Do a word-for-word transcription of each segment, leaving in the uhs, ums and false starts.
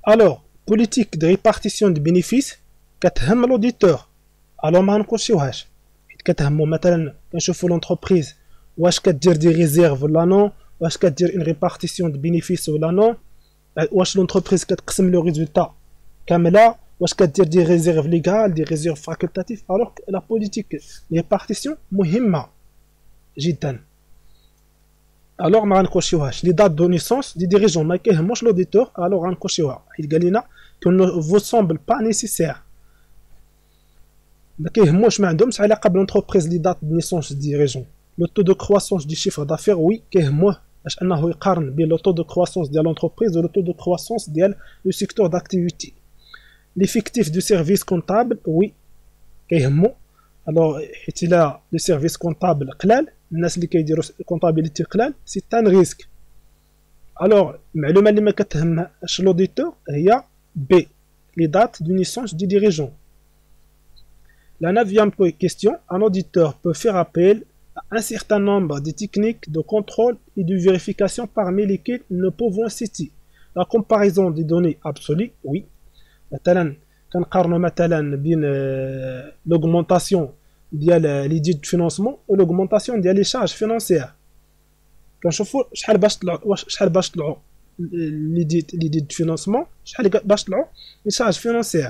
الوغ بوليتيك دو ريبارتيسيون دو بينيفيس كتهم لوديتور. الوغ ما نكوشيوهاش، حيت كتهمو مثلا كنشوفو لونتربريز واش كدير دي ريزيرف ولا نو، واش كدير اون ريبارتيسيون دو بينيفيس ولا نو، واش لونتربريز كتقسم لو ريزولتا كامله، واش كدير دي ريزيرف ليغال دي ريزيرف فاكولتاتيف. الوغ لا بوليتيك ريبارتيسيون مهمه جدا. الوغ ما غنكوشيوهاش. لي دات دو نيسونس دي ديريجون ما كيهموش لوديتور، الوغ غنكوشيوها حيت قال لنا كو نو فو سومبل با نيسيسير، ما كيهموش، ما عندهمش علاقه بلونتربريز لي دات دو نيسونس دي ديريجون. لو تو دو كرواسونس دي شيفر دافير وي كيهموه باش انه يقارن بين لو تو دو كرواسونس ديال لونتربريز و لو تو دو كرواسونس ديال لو سيكتور داكتيفيتي. ليفيكتيف دو سيرفيس كونطابل وي كيهمو. الوغ حيت الا لو سيرفيس كونطابل قلال، الناس اللي كيديروا كونطابيليتي قلال، سي تان ريسك. الوغ المعلومه اللي ما كتهمهاش لوديتور هي بي لي دات دو نيسونس دي ديريجون. La neuvième question, un auditeur peut faire appel à un certain nombre de techniques de contrôle et de vérification parmi lesquelles nous pouvons citer la comparaison des données absolues, oui. مثلا كنقارنوا مثلا بين l'augmentation ديال لي ديت فينانسمون و l'augmentation ديال لي شارج فينانسيير. كنشوفوا شحال باش طلعوا، واش شحال باش طلعوا لي ديت لي ديت فينانسمون، شحال باش طلعوا لي شارج فينانسيير.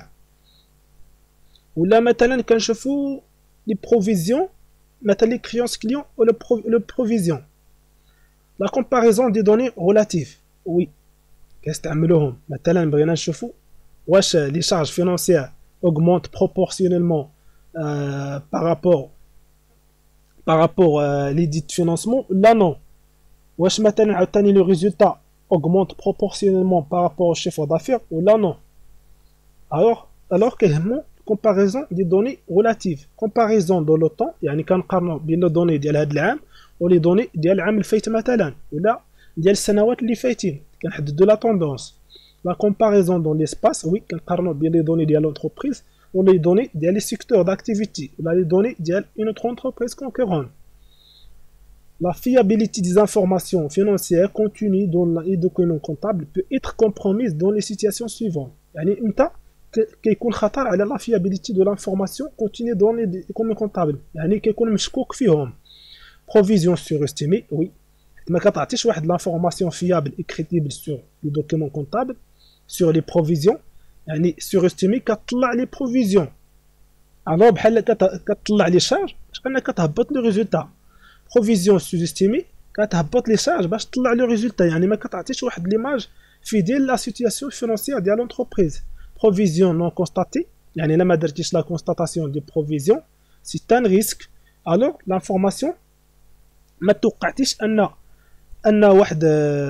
ولا مثلا كنشوفوا لي بروفيزيون، مثلا لي كريونس كليون و لو بروفيزيون. لا كومباريزون دي دوني ريلاتيف وي كنستعملوهم. مثلا بغينا نشوفوا واش لي شارج فينانسيير augmente proportionnellement euh, par rapport par rapport euh, les dits de financement là non. واش مثلا عاوتاني لو ريزولتا augmente proportionnellement par rapport au chiffre d'affaires ou là non. alors alors كيهمو comparaison des données relatives. comparaison dans le temps يعني كنقارنوا بين لي دوني ديال هذا العام ولي دوني ديال العام اللي فايت مثلا، ولا ديال السنوات اللي فايتين، كنحددوا لا توندونس. La comparaison dans l'espace, oui, كنقارنوا بين les données ديال l'entreprise ou les données ديال les secteurs d'activité ou les données ديال une autre entreprise concurrente. La fiabilité des informations financières contenues dans les documents comptables peut être compromise dans les situations suivantes. يعني امتى كيكون خطر على la fiabilité de l'information contenue dans les documents comptables، يعني كيكون مشكوك فيهم. Provision surestimée, oui. ما كتعطيش واحد l'information fiable et crédible sur les documents comptables. sur les provisions يعني surestimé كتطلع لي بروفيزيون. الوغ بحال كتطلع لي شارج باش انك كتهبط لو ريزولتا. بروفيزيون سوزيستيمي كتهبط لي شارج باش تطلع لو ريزولتا، يعني ما كتعطيش واحد ليماج في ديال لا سيتوياسيون فينانسيير ديال لونتربريز. بروفيزيون نون كونستاتي يعني الا ما درتيش لا كونستاتاسيون دي بروفيزيون سي تان ريسك. الوغ لانفورماسيون ما توقعتيش ان ان واحد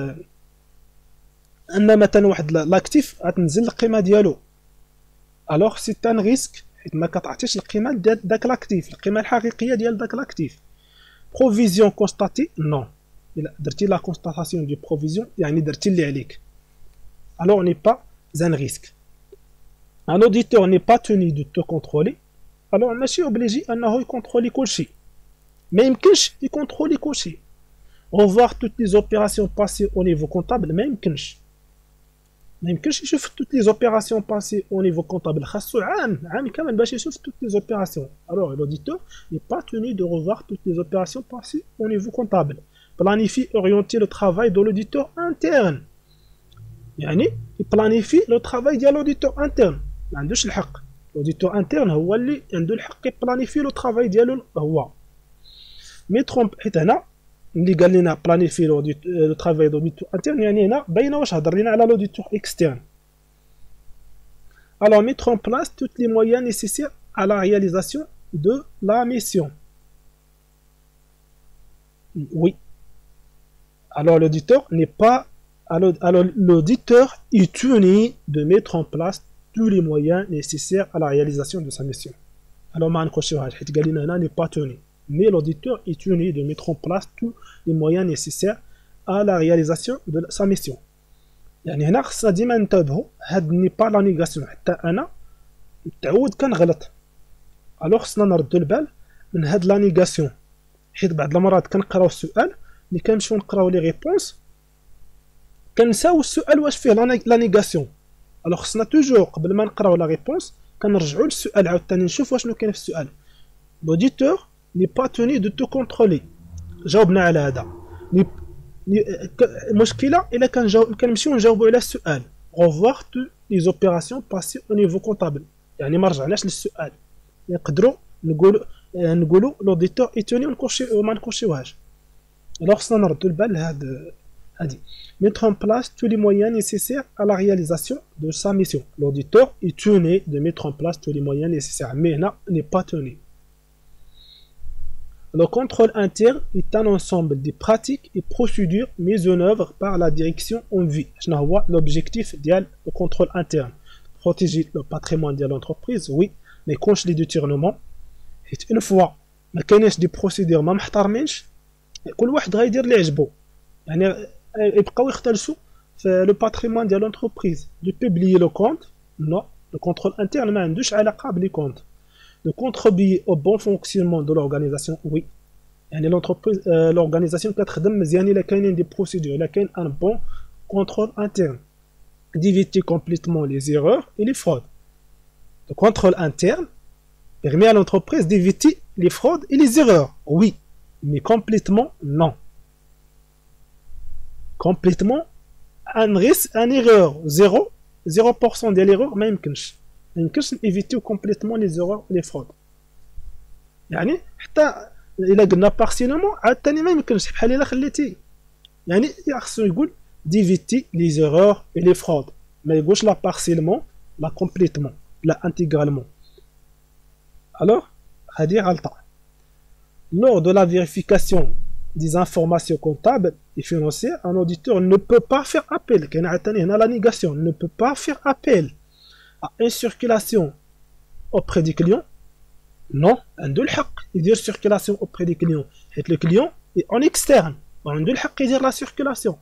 ان مثلا واحد لاكتيف غتنزل القيمه ديالو، الوغ سي تان ريسك حيت ما كتعطيش القيمه ديال داك لاكتيف، القيمه الحقيقيه ديال داك لاكتيف. بروفيزيون كونستاتي نو، الا درتي لا كونستاتاسيون دي بروفيزيون يعني درتي اللي عليك، الوغ ني با زان ريسك. ان اوديتور ني با توني دو تو كونترولي، الوغ ماشي اوبليجي انه يكونترولي كلشي، ما يمكنش يكونترولي كلشي. revoir toutes les opérations passées au niveau comptable ما يمكنش ما يمكنش يشوف toutes les opérations passées au niveau comptable، خاصو عام عام كامل باش يشوف toutes les opérations. alors l'auditeur n'est pas tenu de revoir toutes les opérations passées au niveau comptable. planifier orienter le travail de l'auditeur interne، يعني يبلانيفي لو travail ديال l'auditeur interne، ما عندوش الحق. l'auditeur interne هو اللي عنده الحق يبلانيفي لو travail ديالو هو. مي ترومب حيت هنا اللي قال لنا بلانيفي لو ترافاي دوديتور انترن، يعني هنا باينه واش هضر لنا على لوديتور اكسترن. alors mettre en place tous les moyens nécessaires à la réalisation de la mission. oui alors l'auditeur n'est pas alors, alors l'auditeur est tenu de mettre en place tous les moyens nécessaires à la réalisation de sa mission. alors ما نكوشيوهاش حيت قال لنا هنا n'est pas tenu، mais l'auditeur est tenu de mettre en place tous les moyens nécessaires à la réalisation de sa mission. يعني هنا خصنا ديما ننتبهوا هاد ني با لا نيغاسيون، حتى انا متعود كنغلط. الوغ خصنا نردوا البال من هاد لا نيغاسيون، حيت بعض المرات كنقراو السؤال ملي كنمشيو نقراو لي ريبونس كنساو السؤال واش فيه لا نيغاسيون. الوغ خصنا توجور قبل ما نقراو لا ريبونس كنرجعوا للسؤال عاوتاني نشوفوا شنو كاين في السؤال. l'auditeur n'est pas tenu de tout contrôler. جاوبنا على هذا. المشكله الا كنجاوب كنمشيو نجاوبوا على السؤال revoir toutes les opérations passées au niveau comptable، يعني ما رجعناش للسؤال. نقدروا نقولوا نقولوا l'auditeur est tenu ونكوشي وما نكوشيوهاش. الوغ خصنا نردوا البال لهاد هادي. mettre en place tous les moyens nécessaires à la réalisation de sa mission. L'auditeur est tenu de mettre en place tous les moyens nécessaires, mais هنا n'est pas tenu. Le contrôle interne est un ensemble de pratiques et procédures mises en œuvre par la direction en vue. شنو هو l'objectif ديال le contrôle interne؟ protéger le patrimoine de l'entreprise، oui، mais كونش لي détournements حيت une fois ما كايناش دي بروسيدور ما محترمينش كل واحد غيدير اللي عجبو، يعني يبقاو يختلسوا في لو باتريمون ديال لونتربريز. دو بوبليي لو كونت، نو، لو كونترول انترن ما عندوش علاقه بلي كونت. de contribuer au bon fonctionnement de l'organisation، oui، يعني l'entreprise euh, l'organisation كتخدم مزيان الا كاينين دي بروسيدور، الا كاين ان bon contrôle interne. d'éviter complètement les erreurs et les fraudes. Le contrôle interne permet à l'entreprise d'éviter les fraudes et les erreurs, oui, mais complètement non. Complètement un risque, un erreur zéro zéro pour cent de l'erreur ما يمكنش ما يمكنش éviter complètement les erreurs et les fraudes. يعني حتى الا قلنا بارسيلمون عاوتاني ما يمكنش بحال الا خليتي، يعني خصو يقول d'éviter les erreurs et les fraudes، ما يقولش لا بارسيلمون لا complètement لا intégralement. alors هذه غلطه. lors de la vérification des informations comptables et financières, un auditeur ne peut pas faire appel. كاين عاوتاني هنا la négation، ne peut pas faire appel à une circulation auprès des clients. non، عنده الحق يدير circulation auprès des clients حيت le client est en externe وعنده الحق يدير la circulation.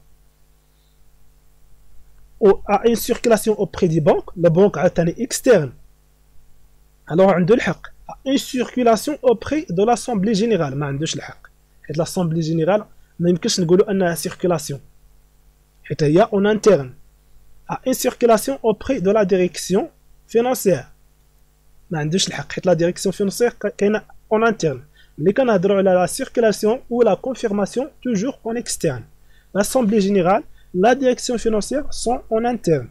ou à une circulation auprès des banques، la banque عاوتاني externe alors عنده الحق. à une circulation auprès de l'assemblée générale ما عندوش الحق حيت l'assemblée générale ما يمكنش نقولوا انها circulation حيت هي en interne. à une circulation auprès de la direction financière ما عندوش الحق حيت لا ديريكسيون فينانسيير كاينه اون انترن. ملي كنهضروا على لا سيركيلاسيون ou la confirmation toujours en externe. l'assemblée générale, la direction financière sont en interne.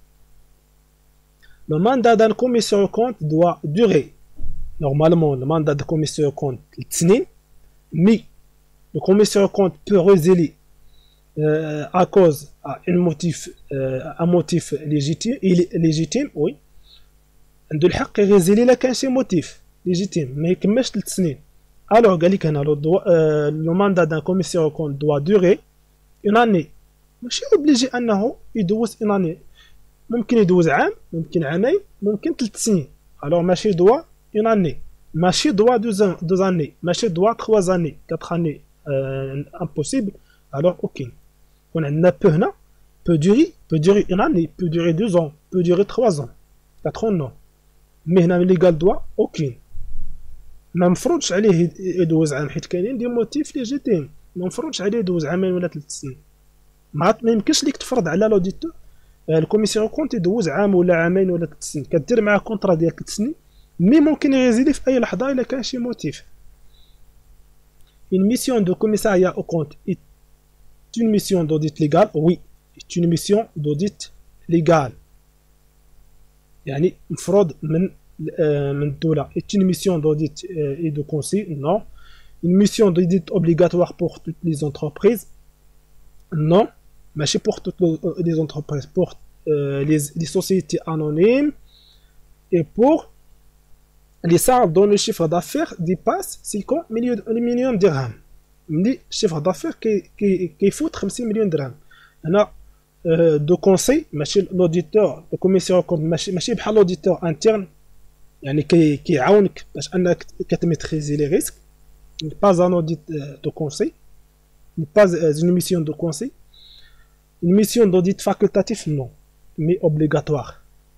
le mandat d'un commissaire aux comptes doit durer normalement le mandat de commissaire aux comptes ثلاث سنين، mais le commissaire aux comptes peut résilier euh, à cause à un motif euh, un motif légitime légitime oui عنده الحق يغيزيلي الا كان شي موتيف ليجيتيم ما يكملش ثلاث سنين. الوغ قال لك هنا لو ماندا دان كوميسيون كون دوا دوغي اون اني، ماشي اوبليجي انه يدوز اون اني، ممكن يدوز عام ممكن عامين ممكن ثلاث سنين. الوغ ماشي دوا اون اني، ماشي دوا دوز دوز اني، ماشي دوا تخوا اني كاتر اني امبوسيبل. الوغ اوكي كون عندنا بو هنا بو دوري بو دوري اون اني بو دوري دو زون بو دوري تخوا زون كاتر نو. مي هنا ملي قال دوا اوكي ما مفروضش عليه يدوز عام حيت كاينين دي موتيف ليجيتيم، ما مفروضش عليه يدوز عامين ولا ثلاث سنين. ما ما يمكنش ليك تفرض على لوديتور الكوميسيون كونت يدوز عام ولا عامين ولا ثلاث سنين، كدير معاه كونطرا ديال ثلاث سنين مي ممكن يغيزيلي في اي لحظه الا كان شي موتيف. une mission de commissariat au compte est une mission d'audit légal، oui est une mission d'audit légal يعني مفروض من من الدولة. est une mission d'audit et de conseil، non. une mission d'audit obligatoire pour toutes les entreprises، non ماشي pour toutes les entreprises، pour euh, les, les sociétés anonymes et pour les salles dont le chiffre d'affaires dépasse cinquante millions de dirhams. ملي chiffre d'affaires كي كي كيفوت خمسين مليون درهم. هنا دو كونسي ماشي لوديتور دو كوميسيون كونت ماشي ماشي بحال لوديتور انترن، يعني كي كيعاونك باش انك كتميتريزي لي ريسك. با ان اوديت دو كونسي، با une mission de conseil. une mission d'audit facultatif non mais obligatoire.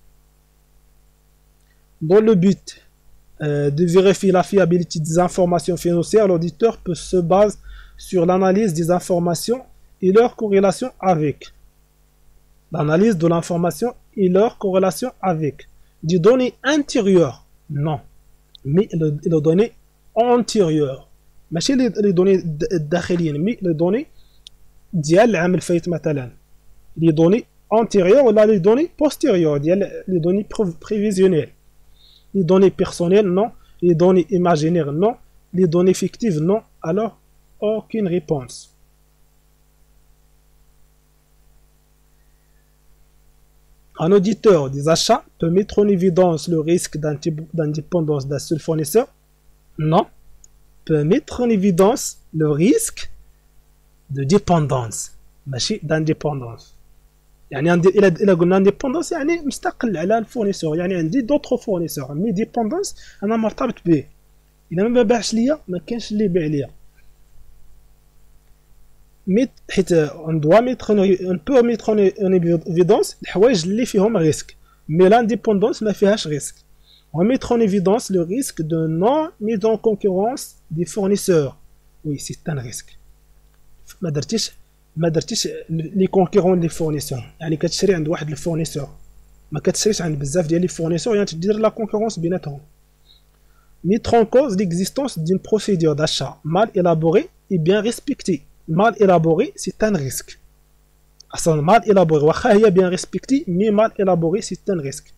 dans le but euh, de vérifier la fiabilité des informations financières, l'auditeur peut se baser sur l'analyse des informations et leur corrélation avec l'analyse de l'information et leur corrélation avec. Des données intérieures, non. Mais les données antérieures. ماشي les données الداخليين mais les données ديال العام الفايت مثلا. Les données antérieures ou les données postérieures ديال les données prévisionnelles. Les données personnelles, non. Les données imaginaires, non. Les données fictives, non. Alors, aucune réponse. Un auditeur des achats peut mettre en évidence le risque d'indépendance d'un seul fournisseur? Non. Peut mettre en évidence le risque de dépendance, ماشي d'indépendance. يعني إلا إلا قلنا indépendance يعني مستقل على الفورنيسور، يعني عندي دوطخ فورنيسور، مي ديبوندونس أنا مرتبط به. إلا ما باعش ليا ما كانش اللي يبيع ليا. ميت حيت on doit mettre on peut mettre en évidence الحوايج اللي فيهم ريسك، مي لانديبوندونس ما فيهاش ريسك. On mettre en évidence le risque de non mise en concurrence des fournisseurs. Oui, c'est un risque. ما درتيش ما درتيش لي كونكورون لي فورنيسور، يعني كتشري عند واحد الفورنيسور ما كتشريش عند بزاف ديال لي فورنيسور، يعني تدير لا كونكورونس بيناتهم. Mettre en cause l'existence d'une procédure d'achat mal élaborée et bien respectée. Mal élaborée, c'est un risque. أصلا mal élaborée واخا هي bien respectée mais mal élaborée c'est un risque.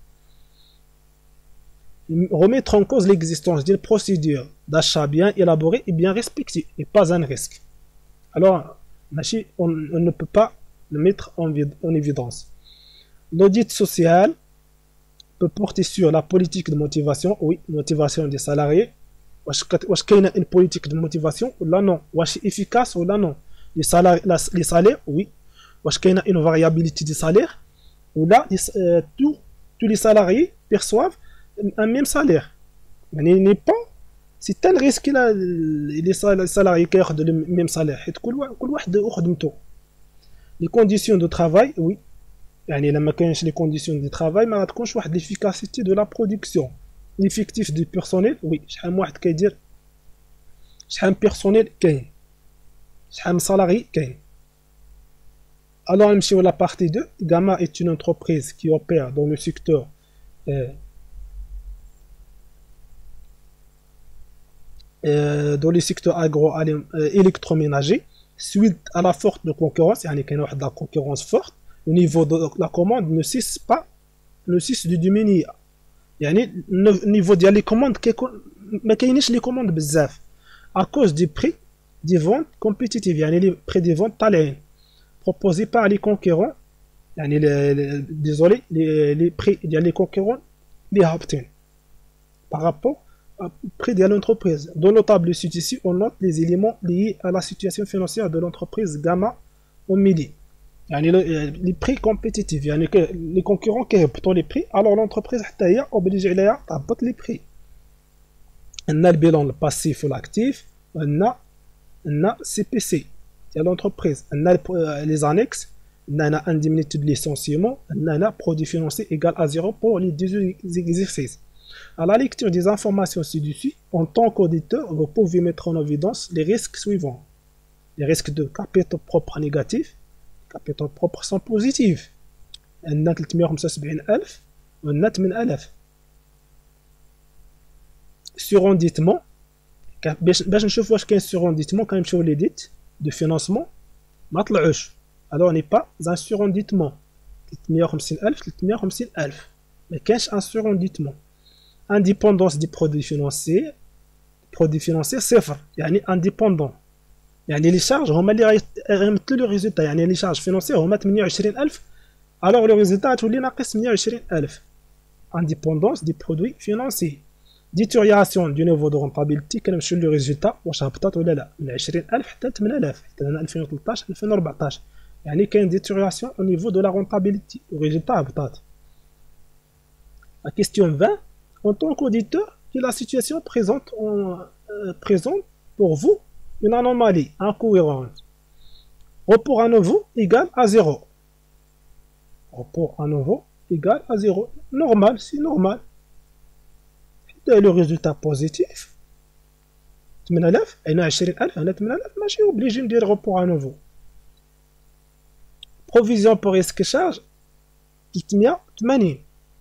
Remettre en cause l'existence d'une procédure d'achat bien élaborée et bien respectée n'est pas un risque. Alors, on, on ne peut pas le mettre en, en évidence. L'audit social peut porter sur la politique de motivation, oui, motivation des salariés. Est-ce qu'il y a une politique de motivation ou là non? Est-ce efficace ou là non? Les salaires, la, les salaires, oui. Est-ce qu'il y a une variabilité des salaires ou là, les, euh, tous, tous les salariés perçoivent un même salaire. Mais il n'est pas. C'est un risque là, les salariés qui ont le même salaire. Les conditions de travail, oui. يعني لما كاينش les conditions de travail ما غتكونش واحد l'efficacité de la production. L'effectif du personnel, oui. شحال من واحد كيدير شحال من personnel كاين شحال من salarié كاين. Alors نمشيو la partie deux. Gamma est une entreprise qui opère dans le secteur euh, euh, dans le secteur agro-électroménager suite à la forte concurrence, يعني كاين واحد la concurrence forte. Le niveau de la commande ne cesse pas, ne cesse de diminuer. يعني niveau ديال les commandes كيكون ما كاينينش les commandes بزاف à cause du prix des ventes compétitives، يعني les prix des ventes طالعين proposés par les concurrents، يعني désolé les les prix ديال les concurrents اللي هابطين par rapport au prix de l'entreprise. Dans le tableau ci-dessus, on note les éléments liés à la situation financière de l'entreprise Gamma au midi. يعني les prix compétitifs، يعني les concurrents كيهبطوا les prix alors l'entreprise حتى هي obligée عليها تهبط les prix. عندنا البيلون الباسيف والاكتيف، عندنا عندنا سي بي سي ديال l'entreprise، عندنا les annexes، عندنا indemnité de licenciement، عندنا produit financier égal à zéro pour les deux exercices. À la lecture des informations ci-dessus, en tant qu'auditeur, vous pouvez mettre en évidence les risques suivants. Les risques de capitaux propres négatifs. capitaux propres sont positifs. عندنا ثلاثمية وخمسة وسبعين ألف وعندنا ثمانية آلاف. surendettement باش باش نشوف واش كاين surendettement كنمشيو لي ديت دو فينانسمون ما طلعوش. alors n'est pas un surendettement. ثلاثمية وخمسين ألف ثلاثمية وخمسين ألف ما كانش un surendettement. indépendance des produits financiers. produits financiers صفر يعني indépendant، يعني لي شارج هما اللي غيمثلوا لو ريزولتا، يعني لي شارج فينانسيير هما ثمانية وعشرين ألف الوغ لو ريزولتا غتولي ناقص ثمانية وعشرين ألف. indépendance des produits financiers. détérioration du niveau de rentabilité كنمشيو لو ريزولتا واش هبطات ولا لا من عشرين ألف حتى ثمانية آلاف حتى هنا ألفين وثلاثطاش ألفين وأربعطاش، يعني كاين détérioration au niveau de la rentabilité o résultat هبطات. La question vingt. En tant qu'auditeur, que la situation présente, en, euh, présente pour vous une anomalie incohérente. Report à nouveau égale à zéro. Report à nouveau égale à zéro. Normal, c'est normal. Et le résultat positif, ثمانية آلاف هنا عشرين ألف هنا ثمانية آلاف ماشي obligé ندير report à nouveau. Provision pour risque charge. ثلاثمية وثمانين.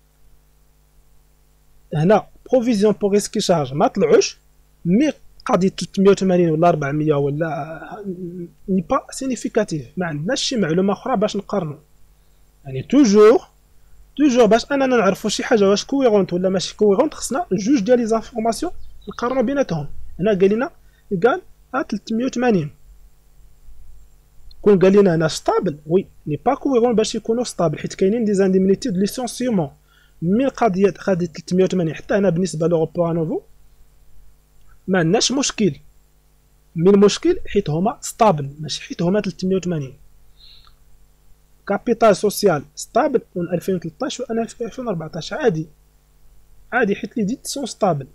هنا بروفيزيون بوغ ريسك شارج ما طلعوش، مي قضيه ثلاثمية وثمانين ولا أربعمية ولا ني با سينيفيكاتيف، ما عندناش شي معلومه اخرى باش نقارنوا. يعني توجور توجور باش اننا نعرفوا شي حاجه واش كويرونت ولا ماشي كويرونت، خصنا جوج ديال لي زانفورماسيون نقارنوا بيناتهم. هنا قال لنا قال ثلاثمية وثمانين، كون قال لنا هنا ستابل وي ني با كويرون باش يكونوا ستابل، حيت كاينين دي زانديمنيتي دو ليسونسيومون. من القضيه قضيه ثلاثمية وثمانين حتى هنا بالنسبه لوروبا نوفو ما عندناش مشكل، من المشكل حيت هما ستابل ماشي حيت هما ثلاثمية وثمانين. كابيتال سوسيال ستابل من ألفين وثلاثطاش و ألفين وأربعطاش عادي عادي حيت لي ديت سون ستابل.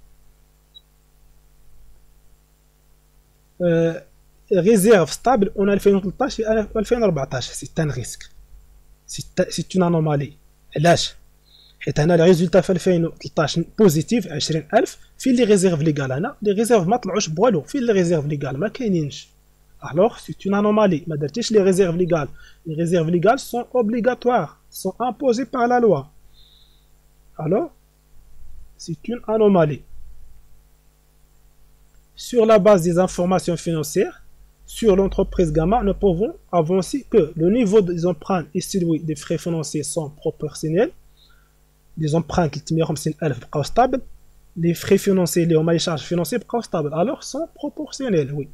أه ريزيرف ستابل من ألفين وثلاثطاش و ألفين وأربعطاش، سي ان ريسك، سي سي اون انومالي. علاش؟ حيت هنا الريزولتا في ألفين وثلاثطاش بوزيتيف عشرين ألف، فين لي ريزيرف ليغال؟ هنا لي ريزيرف ما طلعوش بوالو، فين لي ريزيرف ليغال؟ ما كاينينش. الوغ سي اون انومالي، ما درتيش لي ريزيرف ليغال. لي ريزيرف ليغال سون اوبليغاتوار، سون امبوزي بار لا لوا. الوغ سي اون انومالي. Sur la base des informations financières sur l'entreprise Gamma, nous pouvons avancer que le niveau des emprunts et celui des frais financiers sont proportionnels. Les emprunts ثلاثمية وخمسين ألف بقاو stable, les frais financiers اللي هما les charges financières بقاو stable, alors sont proportionnels. oui.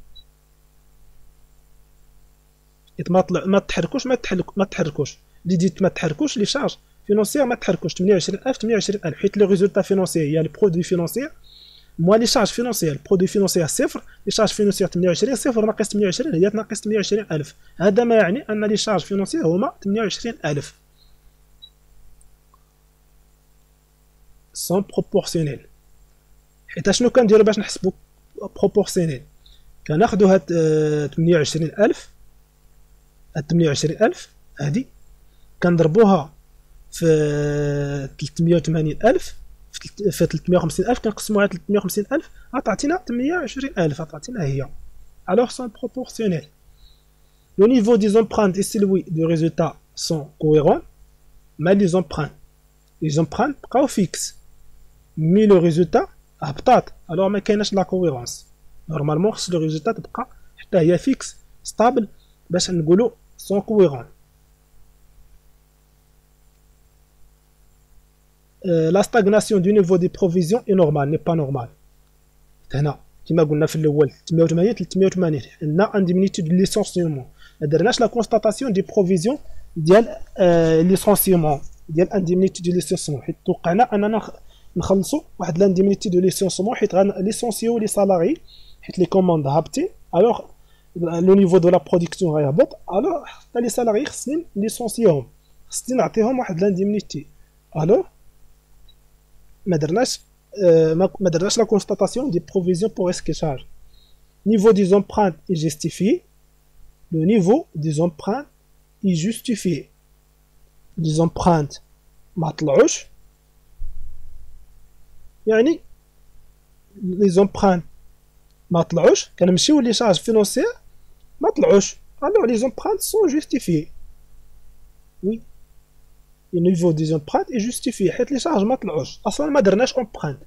ما طلع ما تحركوش ما تحرك ما تحركوش اللي ديت ما تحركوش لي شارج فينونسيير ما تحركوش ثمانية وعشرين ألف ثمانية وعشرين ألف، حيت لو ريزولتا فينونسيير هي لي برودوي فينونسيير موان لي شارج فينونسيير. البرودوي فينونسيير صفر، لي شارج فينونسيير ثمانية وعشرين، صفر ناقص ثمانية وعشرين هي تناقص ثمانية وعشرين ألف. هذا ما يعني ان لي شارج فينونسيير هما ثمانية وعشرين ألف. سون بروبورسيونيل. حيت شنو كنديرو باش نحسبو بروبورسيونيل؟ كناخدو هاد ثمانية وعشرين ألف، هاد ثمانية وعشرين ألف هادي كنضربوها في ثلاثمية وثمانين ألف في ثلاثمية وخمسين ألف، كنقسموها على ثلاثمية وخمسين ألف غتعطينا ثمانية وعشرين ألف، غتعطينا هي. alors sont proportionnels. Le niveau des empreintes et celui du résultat sont cohérents, mais les empreintes les empreintes بقاو fixe mais le résultat هبطات، alors ما كايناش لا كوهيرونس. نورمالمون خص لو ريزولتا تبقى حتى هي fixe stable باش نقولوا sont cohérents. Euh, la stagnation du niveau des provisions est normale, n'est pas normale. هنا كما قلنا في الاول ثلاثمية وثمانين ثلاثمية وثمانين عندنا انديمينيتي دو ليسونسيومون، ما درناش لا كونستاتاسيون دي بروفيزيون ديال آه ليسونسيومون ديال انديمينيتي دو ليسونسيومون، حيت توقعنا اننا نخلصوا واحد لانديمينيتي دو ليسونسيومون حيت غنليسونسيو لي سالاري حيت لي كوموند هابطين، الوغ لو نيفو دو لا برودكسيون غيهبط، الوغ حتى لي سالاري خصني ليسونسيوهم، خصني نعطيهم واحد لانديمينيتي. الوغ ما درناش ما درناش لا constatation des provisions pour risque et charge. Niveau des empreintes est justifié. Le niveau des empreintes est justifié. Les empreintes ما طلعوش يعني les empreintes ما طلعوش كنمشيو لي charges financières ما طلعوش، alors les empreintes sont justifiées. oui. Le niveau des empreintes est justifié حيت لي شارج ما طلعوش اصلا ما درناش empreinte.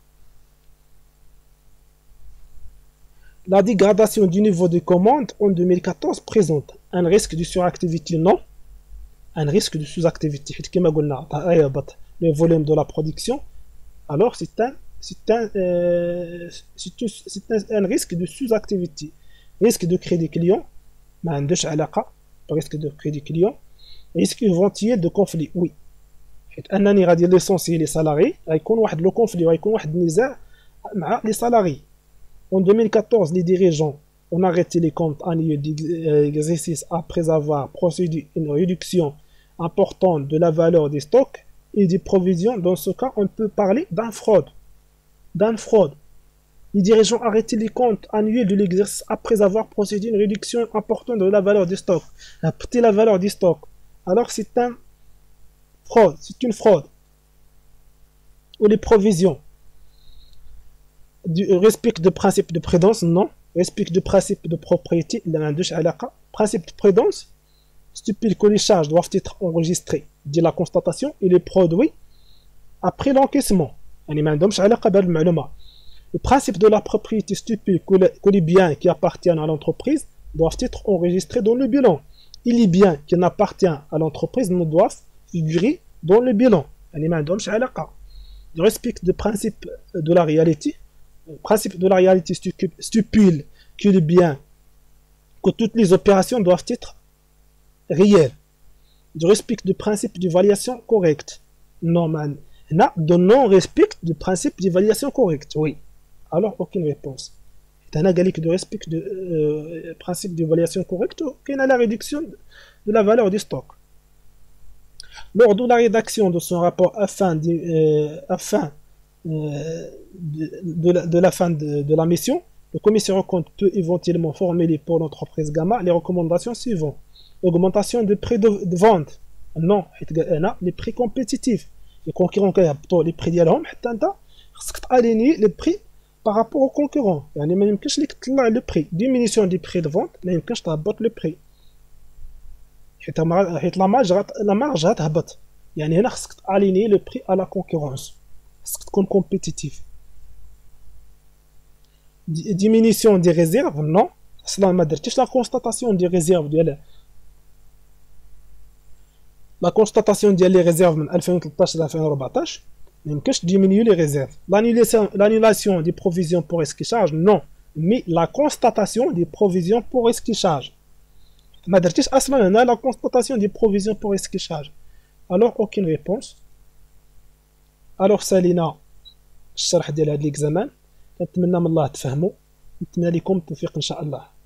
La dégradation du niveau de commande en deux mille quatorze présente un risque de suractivité, non, un risque de sous-activité حيت كما قلنا هيهبط le volume de la production, alors c'est un c'est un euh, c'est un, un risque de sous-activité. risque de crédit client ما عندوش علاقه risque de crédit client. risque éventuel de conflit, oui. حيت انني غادي ليسونسي لي سالاري غيكون واحد لو كونفلي وغيكون واحد النزاع مع لي سالاري. En deux mille quatorze, les dirigeants ont arrêté les comptes annuels d'exercice après avoir procédé à une réduction importante de la valeur des stocks et des provisions. Dans ce cas, on peut parler d'un fraude. D'un fraude. Les dirigeants ont arrêté les comptes annuels de l'exercice après avoir procédé à une réduction importante de la valeur des stocks. Après la valeur des stocks. Alors c'est un fraude, c'est une fraude. Ou les provisions. Du respect de principe de prudence, non. Respect de principe de propriété, il y a un principe de prudence stipule que les charges doivent être enregistrées ديال لا كونستاتاسيون اي لي برودوي ابري لونكيسمون، يعني ما عندهمش علاقه بهذه المعلومه. Le principe de la propriété stipule que, le, que les biens qui appartiennent à l'entreprise doivent être enregistrés dans le bilan. Et les biens qui n'appartiennent à l'entreprise ne doivent figurer dans le bilan. يعني ما عندهمش علاقه. Le respect du principe de la réalité, le principe de la réalité stipule que les biens, que toutes les opérations doivent être réelles. Du respect du principe d'évaluation correcte. Non, man. Là, de non-respect du principe d'évaluation correcte. Oui. Alors, aucune réponse. Il y a de respect du euh, principe d'évaluation correcte, il y a la réduction de la valeur du stock. Lors de la rédaction de son rapport afin de, euh, afin, euh, de, de, la, de la fin de, de la mission, le commissaire aux comptes peut éventuellement formuler pour l'entreprise Gamma les recommandations suivantes. Augmentation de prix de, de vente. Non, les prix compétitifs. Les concurrents qui ont les prix ديالهم حتى انت خصك تاليني لي بري par rapport aux concurrents. يعني ما يمكنش ليك تطلع لو بري diminution دي بري دو فونت، ما يمكنش تهبط لو بري حيت حيت لا مارج لا مارج غتهبط. يعني هنا خصك تاليني لو بري على كونكورونس، خصك تكون كومبيتيتيف. diminution دي ريزيرف نو، اصلا ما درتيش لا كونستاتاسيون دي ريزيرف ديال لا كونستاتاسيون ديال لي ريزيرف من ألفين وثلاثطاش ل ألفين وأربعطاش. ما يمكنش ديمينيو لي ريزيرف. l'annulation des provisions pour risque charge non, mais la constatation des provisions pour risque charge. ما درتيش اصلا هنا لا كونستاتاسيون دي بروفيزيون pour risque charge. alors aucune réponse. alors سالينا الشرح ديال هاد ليكزامان، نتمنى من الله تفهموا، نتمنى لكم التوفيق ان شاء الله.